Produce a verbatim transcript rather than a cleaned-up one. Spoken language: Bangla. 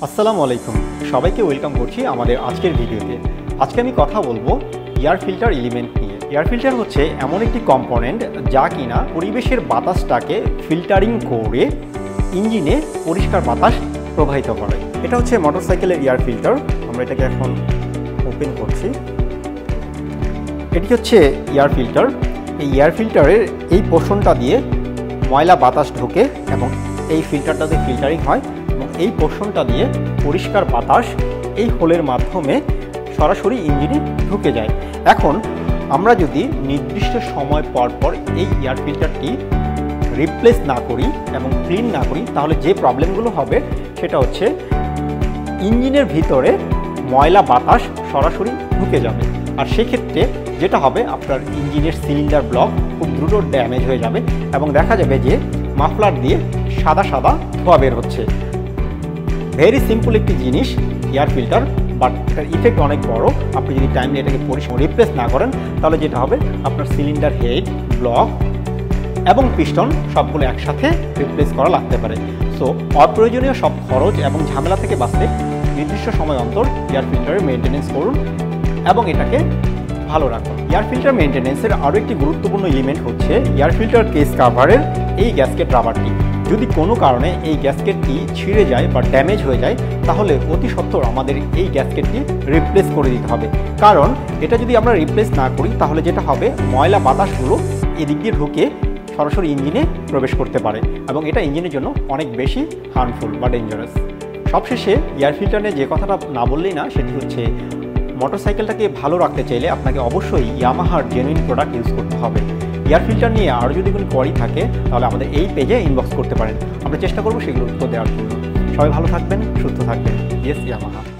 আসসালামু আলাইকুম, সবাইকে ওয়েলকাম করছি আমাদের আজকের ভিডিওতে। আজকে আমি কথা বলবো এয়ার ফিল্টার এলিমেন্ট নিয়ে। এয়ার ফিল্টার হচ্ছে এমন একটি কম্পোনেন্ট যা কিনা পরিবেশের বাতাসটাকে ফিল্টারিং করে ইঞ্জিনে পরিষ্কার বাতাস প্রবাহিত করে। এটা হচ্ছে মোটরসাইকেলের এয়ার ফিল্টার। আমরা এটাকে এখন ওপেন করছি। এটি হচ্ছে এয়ার ফিল্টার। এই এয়ার ফিল্টারের এই পোর্শনটা দিয়ে ময়লা বাতাস ঢোকে এবং এই ফিল্টারটাতে ফিল্টারিং হয় এবং এই পোর্শনটা দিয়ে পরিষ্কার বাতাস এই হোলের মাধ্যমে সরাসরি ইঞ্জিনে ঢুকে যায়। এখন আমরা যদি নির্দিষ্ট সময় পর পর এই এয়ার ফিল্টারটি রিপ্লেস না করি এবং ক্লিন না করি, তাহলে যে প্রবলেমগুলো হবে সেটা হচ্ছে ইঞ্জিনের ভিতরে ময়লা বাতাস সরাসরি ঢুকে যাবে। আর সেক্ষেত্রে যেটা হবে, আপনার ইঞ্জিনের সিলিন্ডার ব্লক খুব দ্রুত ড্যামেজ হয়ে যাবে এবং দেখা যাবে যে মাফলার দিয়ে সাদা সাদা ধোঁয়া বের হচ্ছে। ভেরি সিম্পল একটি জিনিস এয়ার ফিল্টার, বাট এটার ইফেক্ট অনেক বড়। আপনি যদি টাইমলি এটাকে পরিষ্কার রিপ্লেস না করেন, তাহলে যেটা হবে, আপনার সিলিন্ডার হেড, ব্লক এবং পিস্টন সবগুলো একসাথে রিপ্লেস করা লাগতে পারে। সো অপ্রয়োজনীয় সব খরচ এবং ঝামেলা থেকে বাঁচতে নির্দিষ্ট সময় অন্তর এয়ার ফিল্টারের মেনটেন্যান্স করুন এবং এটাকে ভালো রাখুন। এয়ার ফিল্টার মেনটেন্যান্সের আরও একটি গুরুত্বপূর্ণ এলিমেন্ট হচ্ছে এয়ার ফিল্টার কেস কাভারের এই গ্যাসকেট রাবারটি। যদি কোনো কারণে এই গ্যাসকেটটি ছিঁড়ে যায় বা ড্যামেজ হয়ে যায়, তাহলে অতি সত্বর আমাদের এই গ্যাসকেটটি রিপ্লেস করে দিতে হবে। কারণ এটা যদি আমরা রিপ্লেস না করি, তাহলে যেটা হবে, ময়লা বাতাসগুলো এদিক দিয়ে ঢুকে সরাসরি ইঞ্জিনে প্রবেশ করতে পারে এবং এটা ইঞ্জিনের জন্য অনেক বেশি হার্মফুল বা ডেঞ্জারাস। সবশেষে এয়ার ফিল্টার নিয়ে যে কথাটা না বললেই না, সেটি হচ্ছে মোটরসাইকেলটাকে ভালো রাখতে চাইলে আপনাকে অবশ্যই ইয়ামাহার জেনুইন প্রোডাক্ট ইউজ করতে হবে। এয়ার ফিল্টার নিয়ে আরও যদি কোনো কোয়ারি থাকে, তাহলে আমাদের এই পেজে ইনবক্স করতে পারেন। আমরা চেষ্টা করবো সেগুলো উত্তর দেওয়ার জন্য। সবাই ভালো থাকবেন, সুস্থ থাকবেন। Yes Yamaha.